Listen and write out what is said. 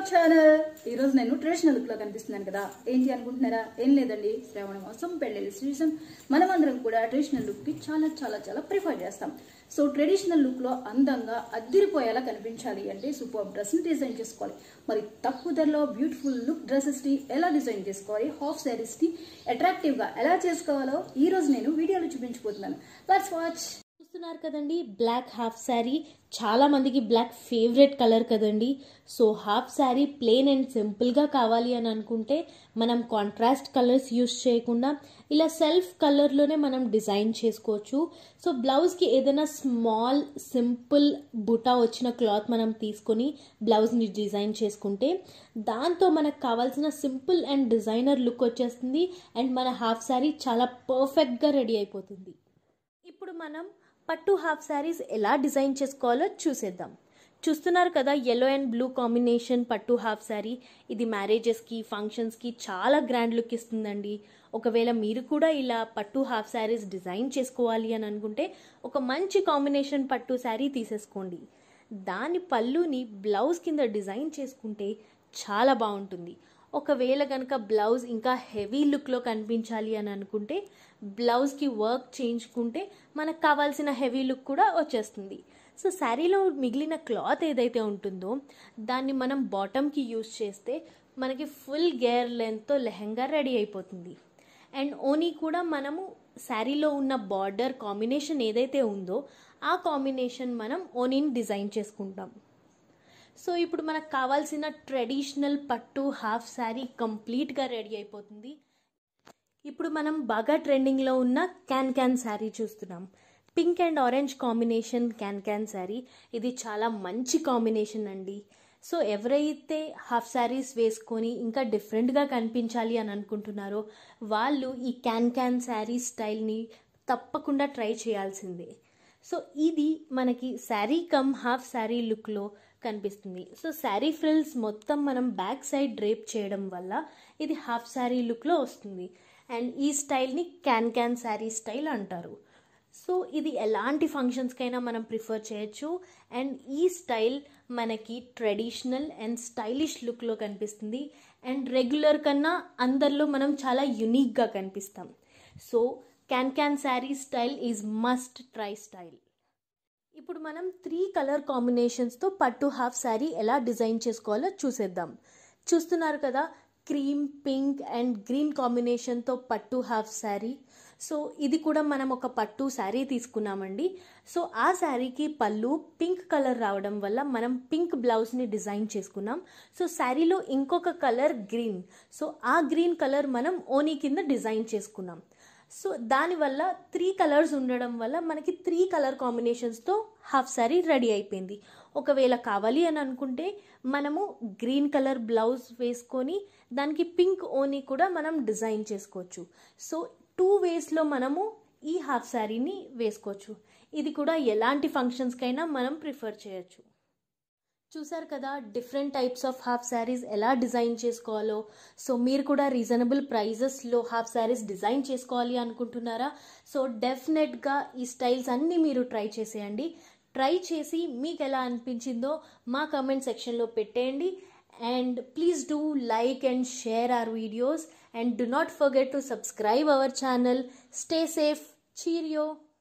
Our channel. ఈ రోజు నేను ట్రెడిషనల్ లుక్ లో కనిపిస్తున్నాను కదా, ఏంటి అనుకుంటున్నారా? ఏం లేదండి, శ్రావణ మాసం పెళ్లి సీజన్. మనమందరం కూడా ట్రెడిషనల్ లుక్ కి చాలా చాలా చాలా ప్రిఫర్ చేస్తాం. సో ట్రెడిషనల్ లుక్ లో అందంగా అద్దిరిపోయేలా కనిపించాలి అంటే సూపర్ డ్రెస్ ని డిజైన్ చేసుకోవాలి. మరి తక్కువ ధరలో బ్యూటిఫుల్ లుక్ డ్రెస్సెస్ ని ఎలా డిజైన్ చేసుకోవాలి, హాఫ్ శారీస్ ని అట్రాక్టివ్ గా ఎలా చేసుకోవాలో ఈ రోజు నేను వీడియోలో చూపించబోతున్నాను. Let's watch. చూస్తున్నారు కదండి, బ్లాక్ హాఫ్ శారీ. చాలా మందికి బ్లాక్ ఫేవరెట్ కలర్ కదండి. So half sari plain and సింపుల్గా కావాలి అని అనుకుంటే మనం కాంట్రాస్ట్ కలర్స్ యూస్ చేయకుండా ఇలా సెల్ఫ్ కలర్లోనే మనం డిజైన్ చేసుకోవచ్చు. సో బ్లౌజ్కి ఏదైనా స్మాల్ సింపుల్ బుటా వచ్చిన క్లాత్ మనం తీసుకొని బ్లౌజ్ని డిజైన్ చేసుకుంటే దాంతో మనకు కావాల్సిన సింపుల్ అండ్ డిజైనర్ లుక్ వచ్చేస్తుంది అండ్ మన హాఫ్ శారీ చాలా పర్ఫెక్ట్గా రెడీ అయిపోతుంది. ఇప్పుడు మనం పట్టు హాఫ్ శారీస్ ఎలా డిజైన్ చేసుకోవాలో చూసేద్దాం. చూస్తున్నారు కదా, yellow అండ్ బ్లూ కాంబినేషన్ పట్టు హాఫ్ శారీ. ఇది మ్యారేజెస్కి, ఫంక్షన్స్కి చాలా గ్రాండ్ లుక్ ఇస్తుందండి. ఒకవేళ మీరు కూడా ఇలా పట్టు హాఫ్ శారీస్ డిజైన్ చేసుకోవాలి అని అనుకుంటే ఒక మంచి కాంబినేషన్ పట్టు శారీ తీసేసుకోండి. దాని పళ్ళుని బ్లౌజ్ కింద డిజైన్ చేసుకుంటే చాలా బాగుంటుంది. ఒకవేళ కనుక బ్లౌజ్ ఇంకా హెవీ లుక్లో కనిపించాలి అని అనుకుంటే బ్లౌజ్కి వర్క్ చేయించుకుంటే మనకు కావాల్సిన హెవీ లుక్ కూడా వచ్చేస్తుంది. సో శారీలో మిగిలిన క్లాత్ ఏదైతే ఉంటుందో దాన్ని మనం బాటమ్కి యూస్ చేస్తే మనకి ఫుల్ గేర్ లెంత్తో లెహంగా రెడీ అయిపోతుంది. అండ్ ఓనీ కూడా మనము శారీలో ఉన్న బార్డర్ కాంబినేషన్ ఏదైతే ఉందో ఆ కాంబినేషన్ మనం ఓనీని డిజైన్ చేసుకుంటాం. సో ఇప్పుడు మనకు కావాల్సిన ట్రెడిషనల్ పట్టు హాఫ్ శారీ కంప్లీట్గా రెడీ అయిపోతుంది. ఇప్పుడు మనం బాగా ట్రెండింగ్లో ఉన్న క్యాన్ శారీ చూస్తున్నాం. పింక్ అండ్ ఆరెంజ్ కాంబినేషన్ క్యాన్ శారీ. ఇది చాలా మంచి కాంబినేషన్ అండి. సో ఎవరైతే హాఫ్ శారీస్ వేసుకొని ఇంకా డిఫరెంట్గా కనిపించాలి అని అనుకుంటున్నారో వాళ్ళు ఈ క్యాన్ శారీ స్టైల్ని తప్పకుండా ట్రై చేయాల్సిందే. సో ఇది మనకి శారీ కమ్ హాఫ్ శారీ లుక్లో కనిపిస్తుంది. సో శారీ ఫ్రిల్స్ మొత్తం మనం బ్యాక్ సైడ్ డ్రేప్ చేయడం వల్ల ఇది హాఫ్ శారీ లుక్లో వస్తుంది. అండ్ ఈ స్టైల్ని క్యాన్ శారీ స్టైల్ అంటారు. సో ఇది ఎలాంటి ఫంక్షన్స్కైనా మనం ప్రిఫర్ చేయొచ్చు. అండ్ ఈ స్టైల్ మనకి ట్రెడిషనల్ అండ్ స్టైలిష్ లుక్లో కనిపిస్తుంది. అండ్ రెగ్యులర్ కన్నా అందరిలో మనం చాలా యునిక్గా కనిపిస్తాం. సో క్యాన్ sari style is must try style. ఇప్పుడు మనం 3 కలర్ కాంబినేషన్స్తో పట్టు హాఫ్ శారీ ఎలా డిజైన్ చేసుకోవాలో చూసేద్దాం. చూస్తున్నారు కదా, క్రీమ్, పింక్ అండ్ గ్రీన్ కాంబినేషన్తో పట్టు హాఫ్ శారీ. సో ఇది కూడా మనం ఒక పట్టు శారీ తీసుకున్నామండి. సో ఆ శారీకి పళ్ళు పింక్ కలర్ రావడం వల్ల మనం పింక్ బ్లౌజ్ని డిజైన్ చేసుకున్నాం. సో శారీలో ఇంకొక కలర్ గ్రీన్. సో ఆ గ్రీన్ కలర్ మనం ఓనీ కింద డిజైన్ చేసుకున్నాం. సో దానివల్ల 3 కలర్స్ ఉండడం వల్ల మనకి 3 కలర్ కాంబినేషన్స్తో హాఫ్ శారీ రెడీ అయిపోయింది. ఒకవేళ కావాలి అని అనుకుంటే మనము గ్రీన్ కలర్ బ్లౌజ్ వేసుకొని దానికి పింక్ ఓనీ కూడా మనం డిజైన్ చేసుకోవచ్చు. సో 2 వేస్లో మనము ఈ హాఫ్ శారీని వేసుకోవచ్చు. ఇది కూడా ఎలాంటి ఫంక్షన్స్కైనా మనం ప్రిఫర్ చేయొచ్చు. చూసారు కదా, different types of half saris ఎలా డిజైన్ చేసుకోవాలో. సో మీరు కూడా రీజనబుల్ ప్రైజెస్లో హాఫ్ శారీస్ డిజైన్ చేసుకోవాలి అనుకుంటున్నారా? సో డెఫినెట్గా ఈ స్టైల్స్ అన్నీ మీరు ట్రై చేసేయండి. ట్రై చేసి మీకు ఎలా అనిపించిందో మా కమెంట్ సెక్షన్లో పెట్టేయండి. And please do like and share our videos and do not forget to subscribe our channel. Stay safe. Cheerio.